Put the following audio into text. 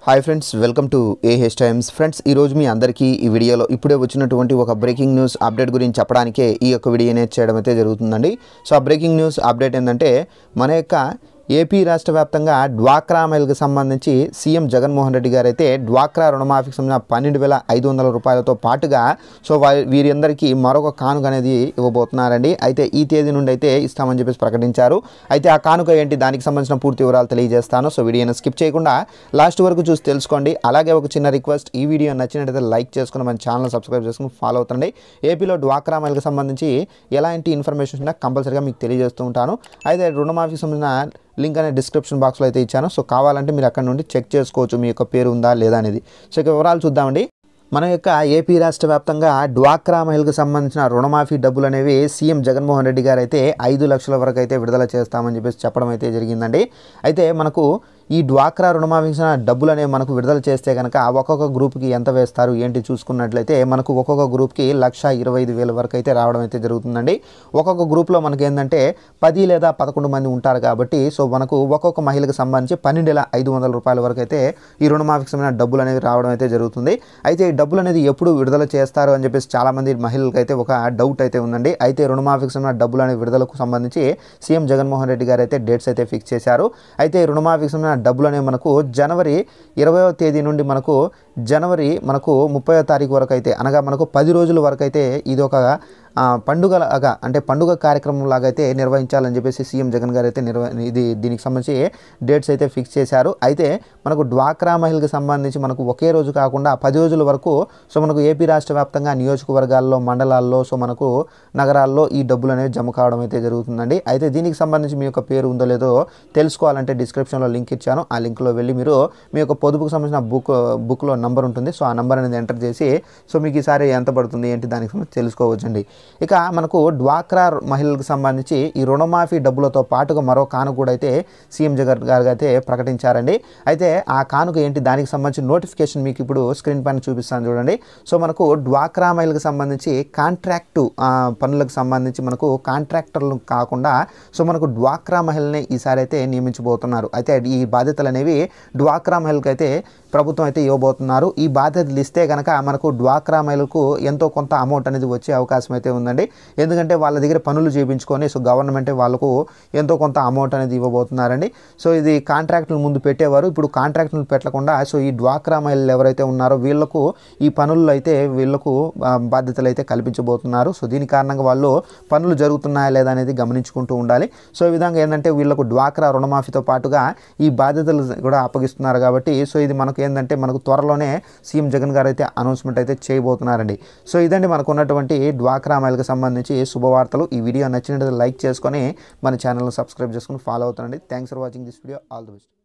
Hi friends, welcome to A H times. Friends, ఈరోజు మీ అందరికీ ఈ వీడియోలో ఇప్పుడే వచ్చినటువంటి ఒక బ్రేకింగ్ న్యూస్ అప్డేట్ గురించి చెప్పడానికే ఈ యొక్క వీడియోనే చేయడం అయితే జరుగుతుందండి. సో ఆ బ్రేకింగ్ న్యూస్ అప్డేట్ ఏంటంటే, మన యొక్క ఏపీ రాష్ట్ర వ్యాప్తంగా డ్వాక్రా మహిళలకు సంబంధించి సీఎం జగన్మోహన్ రెడ్డి గారు అయితే డ్వాక్రా రుణమాఫీకి సంబంధించిన 12,500 రూపాయలతో పాటుగా సో వీరందరికీ మరొక కానుక అనేది ఇవ్వబోతున్నారండి. అయితే ఈ తేదీ నుండి అయితే ఇస్తామని చెప్పేసి ప్రకటించారు. అయితే ఆ కానుక ఏంటి, దానికి సంబంధించిన పూర్తి వివరాలు తెలియజేస్తాను. సో వీడియోని స్కిప్ చేయకుండా లాస్ట్ వరకు చూసి తెలుసుకోండి. అలాగే ఒక చిన్న రిక్వెస్ట్, ఈ వీడియో నచ్చినట్లయితే లైక్ చేసుకుని మన ఛానల్ సబ్స్క్రైబ్ చేసుకుని ఫాలో అవుతుండండి. ఏపీలో డ్వాక్రా మహిళలకు సంబంధించి ఎలాంటి ఇన్ఫర్మేషన్ ఉన్నా కంపల్సరీగా మీకు తెలియజేస్తూ ఉంటాను. అయితే రుణమాఫీకి సంబంధించిన లింక్ అనేది డిస్క్రిప్షన్ బాక్స్లో అయితే ఇచ్చాను. సో కావాలంటే మీరు అక్కడ నుండి చెక్ చేసుకోవచ్చు మీ యొక్క పేరు ఉందా లేదా అనేది. సో ఇక వివరాలు చూద్దామండి. మన యొక్క ఏపీ రాష్ట్ర వ్యాప్తంగా డ్వాక్రా మహిళలకు సంబంధించిన రుణమాఫీ డబ్బులు అనేవి సీఎం జగన్మోహన్ రెడ్డి గారు అయితే 5 లక్షల వరకు అయితే విడుదల చేస్తామని చెప్పేసి చెప్పడం అయితే జరిగిందండి. అయితే మనకు ఈ డ్వాక్రా రుణమాఫీ డబ్బులు అనేవి మనకు విడుదల చేస్తే కనుక ఒక్కొక్క గ్రూప్కి ఎంత వేస్తారు ఏంటి చూసుకున్నట్లయితే మనకు ఒక్కొక్క గ్రూప్కి 1,25,000 వరకు అయితే రావడం అయితే జరుగుతుందండి. ఒక్కొక్క గ్రూప్లో మనకి ఏంటంటే 10 లేదా 11 మంది ఉంటారు కాబట్టి సో మనకు ఒక్కొక్క మహిళకు సంబంధించి 12,500 రూపాయల వరకు అయితే ఈ రుణమాఫీకి సంబంధించిన డబ్బులు అనేవి రావడం అయితే జరుగుతుంది. అయితే ఈ డబ్బులు అనేది ఎప్పుడు విడుదల చేస్తారు అని చెప్పేసి చాలామంది మహిళలకు అయితే ఒక డౌట్ అయితే ఉందండి. అయితే రుణమాఫీకి సంబంధించిన డబ్బులు అనేవి విడుదలకు సంబంధించి సీఎం జగన్మోహన్ రెడ్డి గారు అయితే డేట్స్ అయితే ఫిక్స్ చేశారు. అయితే రుణమాఫీకి సంబంధించిన డబ్బులు అనేవి మనకు జనవరి 20వ తేదీ నుండి మనకు జనవరి 30వ తారీఖు వరకు అయితే, అనగా మనకు 10 రోజుల వరకు అయితే ఇది ఒక పండుగలాగా, అంటే పండుగ కార్యక్రమం లాగా అయితే నిర్వహించాలని చెప్పేసి సీఎం జగన్ గారు అయితే దీనికి సంబంధించి డేట్స్ అయితే ఫిక్స్ చేశారు. అయితే మనకు డ్వాక్రా మహిళలకు సంబంధించి మనకు ఒకే రోజు కాకుండా 10 రోజుల వరకు సో మనకు ఏపీ రాష్ట్ర వ్యాప్తంగా నియోజకవర్గాల్లో, మండలాల్లో, సో మనకు నగరాల్లో ఈ డబ్బులు అనేవి జమ కావడం అయితే జరుగుతుందండి. అయితే దీనికి సంబంధించి మీ యొక్క పేరు ఉందో లేదో తెలుసుకోవాలంటే డిస్క్రిప్షన్లో లింక్ ఇచ్చాను. ఆ లింక్లో వెళ్ళి మీరు మీ యొక్క పొదుపుకు సంబంధించిన బుక్లో నంబర్ ఉంటుంది. సో ఆ నంబర్ అనేది ఎంటర్ చేసి సో మీకు ఈసారి ఎంత పడుతుంది ఏంటి దానికి సంబంధించి తెలుసుకోవచ్చండి. ఇక మనకు డ్వాక్రా మహిళలకు సంబంధించి ఈ రుణమాఫీ డబ్బులతో పాటుగా మరో కానుక కూడా అయితే సీఎం జగన్ గారు అయితే ప్రకటించారండి. అయితే ఆ కానుక ఏంటి, దానికి సంబంధించి నోటిఫికేషన్ మీకు ఇప్పుడు స్క్రీన్ పైన చూపిస్తాను చూడండి. సో మనకు డ్వాక్రా మహిళలకు సంబంధించి కాంట్రాక్టు పనులకు సంబంధించి మనకు కాంట్రాక్టర్లు కాకుండా సో మనకు డ్వాక్రా మహిళని ఈసారి అయితే నియమించబోతున్నారు. అయితే ఈ బాధ్యతలు అనేవి డ్వాక్రా మహిళలకు అయితే ప్రభుత్వం అయితే ఇవ్వబోతున్నారు. ఈ బాధ్యతలు ఇస్తే కనుక మనకు డ్వాక్రా మహిళలకు ఎంతో కొంత అమౌంట్ అనేది వచ్చే అవకాశం అయితే ఉందండి. ఎందుకంటే వాళ్ళ దగ్గర పనులు చేయించుకొని సో గవర్నమెంట్ వాళ్ళకు ఎంతో కొంత అమౌంట్ అనేది ఇవ్వబోతున్నారండి. సో ఇది కాంట్రాక్టులు ముందు పెట్టేవారు, ఇప్పుడు కాంట్రాక్టులు పెట్టకుండా సో ఈ డ్వాక్రా మహిళలు ఎవరైతే ఉన్నారో వీళ్ళకు ఈ పనుల్లో అయితే వీళ్ళకు బాధ్యతలు అయితే కల్పించబోతున్నారు. సో దీని కారణంగా వాళ్ళు పనులు జరుగుతున్నాయా లేదా అనేది గమనించుకుంటూ ఉండాలి. సో ఈ విధంగా ఏంటంటే వీళ్ళకు డ్వాక్రా రుణమాఫీతో పాటుగా ఈ బాధ్యతలు కూడా అప్పగిస్తున్నారు కాబట్టి సో ఇది మనకు ఏంటంటే మనకు త్వరలోనే సీఎం జగన్ గారు అయితే అనౌన్స్మెంట్ అయితే చేయబోతున్నారండి. సో ఇదండి మనకు ఉన్నటువంటి డ్వాక్రా మహిళలకు సంబంధించి శుభవార్తలు. ఈ వీడియో నచ్చినట్లయితే లైక్ చేసుకొని మన ఛానల్ని సబ్స్క్రైబ్ చేసుకొని ఫాలో అవుతానండి. Thanks for watching this video. All the best.